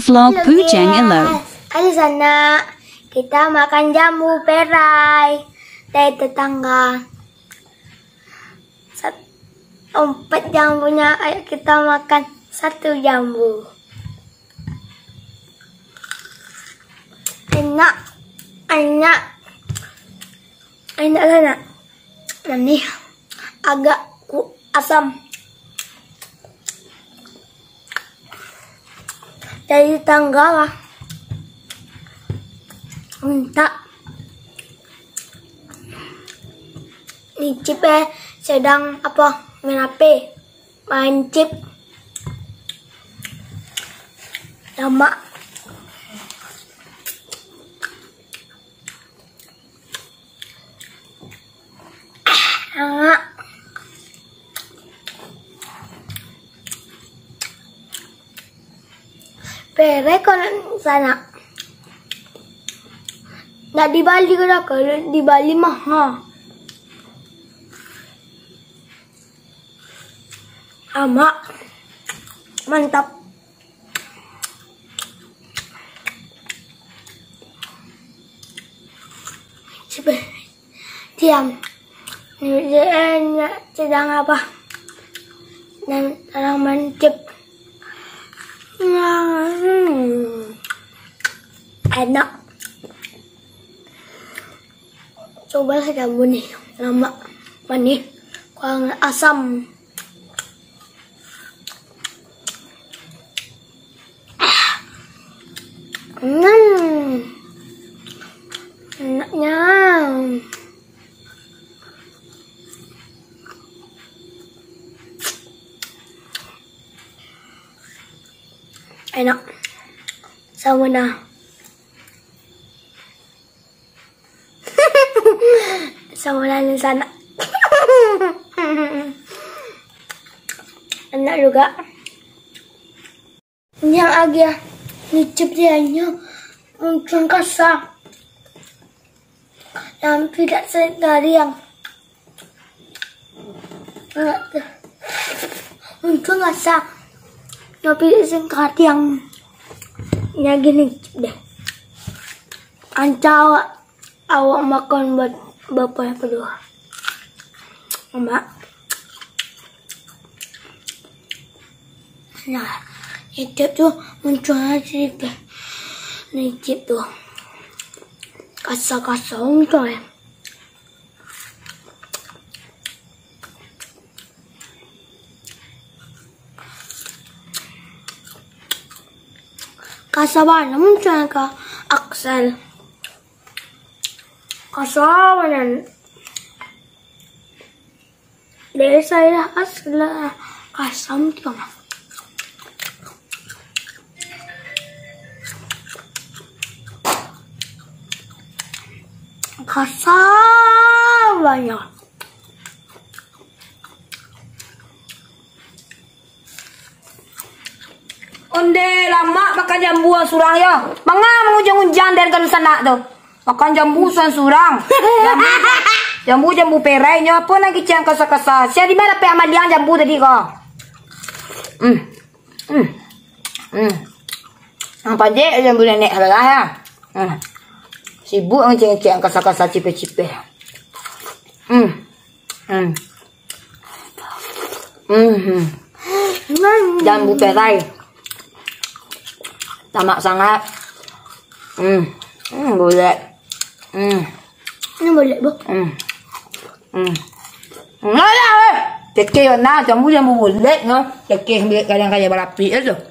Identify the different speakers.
Speaker 1: vlog Pujang Elo.
Speaker 2: Halo sana, kita makan jambu perai dari tetangga. 4 jambunya, ayo kita makan 1 jambu. Enak sana. Ini agak asam. Dari tetangga lah. Minta nicip sedang main HP, main chip lama. Enak. Pere kalau sana. Nggak di Bali kalau di Bali mahal. Ama, mantap. Coba diam. Ini sedang apa? Dan sedang mencip. Enak. Coba lah jambu nih, lama, manis, kurang asam. Enaknya. Enak. Sama dah. Sama di sana. Enak juga. Yang agak nicip dianya muncul kasar. Dan tidak sekali yang muncul kasar. Tapi singkat yang gini deh. Ancau awak makan buat bapak yang kedua. Mama. Nah, itu tuh munculnya sedikit. Nicip tuh. Kasar-kasar muncul ya. Kasar banget muncul ke Axel. Kasar banget. Dari saya asal kasam juga. Kasar banyak.
Speaker 3: Onde lama makan jambu surang ya. Manga mengujung-ujang dari kan sana tuh. Makan jambu surang. Jambu perainya apa lagi cang kasa-kasa. Saya di mana pe amaliang jambu tadi kok. Apa je jambu nenek lah ya. Sibuk ngeceng-ceng kasa-kasa cipe-cipe. Jambu perai. Tamak sangat. Boleh.
Speaker 2: Ini boleh, Bu.
Speaker 3: Nggak lah. Keke na jambu boleh no. Keke kadang-kadang berapi itu.